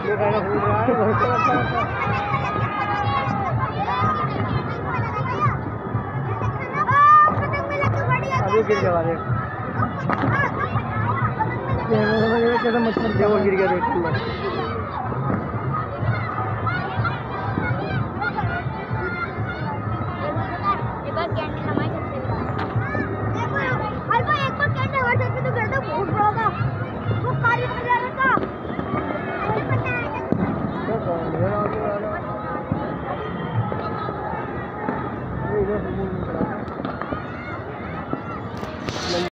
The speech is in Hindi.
ये गाना भूल रहा है अभी गिर गया वाले कैसे मच्छर वो गिर गया देख